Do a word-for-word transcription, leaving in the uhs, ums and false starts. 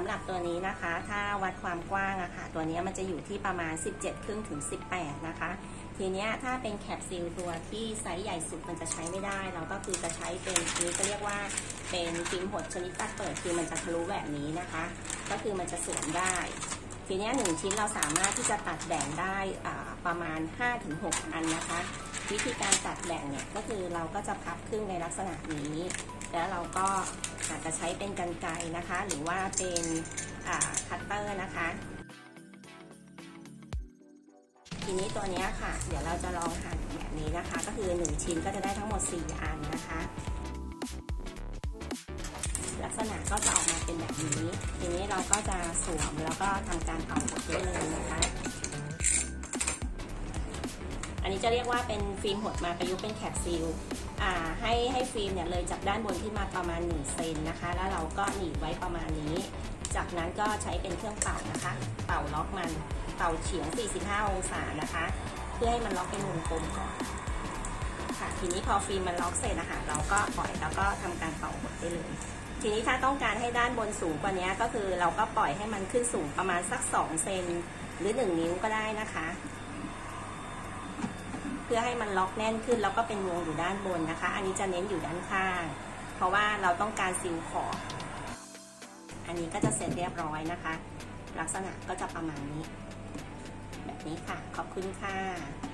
หรับตัวนี้นะคะถ้าวัดความกว้างอะค่ะตัวนี้มันจะอยู่ที่ประมาณสิบเจ็ดครึ่งถึงสิบแปดนะคะทีนี้ถ้าเป็นแคปซิลตัวที่ไซส์ใหญ่สุดมันจะใช้ไม่ได้เราก็คือจะใช้เป็นนี้ก็เรียกว่าเป็นฟิล์มหดชนิดตัดเปิดคือมันจะทะลุแบบนี้นะคะก็คือมันจะสวมได้ทีนี้หนึ่งชิ้นเราสามารถที่จะตัดแบ่งได้ประมาณ ห้าถึงหก อันนะคะวิธีการตัดแบ่งเนี่ยก็คือเราก็จะพับครึ่งในลักษณะนี้แล้วเราก็อาจจะใช้เป็นกรรไกรนะคะหรือว่าเป็นคัตเตอร์นะคะทีนี้ตัวนี้ค่ะเดี๋ยวเราจะลองหั่นแบบนี้นะคะก็คือหนึ่งชิ้นก็จะได้ทั้งหมดสี่อันนะคะลักษณะก็จะออกมาเป็นแบบนี้ทีนี้เราก็จะสวมแล้วก็ทำการเป่าหมดได้เลยนะคะอันนี้จะเรียกว่าเป็นฟิล์มหดมาประยุกต์เป็นแคปซิลอ่าให้ให้ฟิล์มเนี่ยเลยจากด้านบนที่มาประมาณหนึ่งเซนนะคะแล้วเราก็หนีบไว้ประมาณนี้จากนั้นก็ใช้เป็นเครื่องเป่านะคะเป่าล็อกมันเป่าเฉียงสี่สิบห้าองศานะคะเพื่อให้มันล็อกเป็นวงกลมก่อนค่ะทีนี้พอฟิล์มมันล็อกเสร็จนะคะเราก็ปล่อยแล้วก็ทำการเป่าหมดได้เลยทีนี้ถ้าต้องการให้ด้านบนสูงกว่านี้ก็คือเราก็ปล่อยให้มันขึ้นสูงประมาณสักสองเซนหรือหนึ่งนิ้วก็ได้นะคะเพื่อให้มันล็อกแน่นขึ้นแล้วก็เป็นวงอยู่ด้านบนนะคะอันนี้จะเน้นอยู่ด้านข้างเพราะว่าเราต้องการซิลขอบอันนี้ก็จะเสร็จเรียบร้อยนะคะลักษณะก็จะประมาณนี้แบบนี้ค่ะขอบคุณค่ะ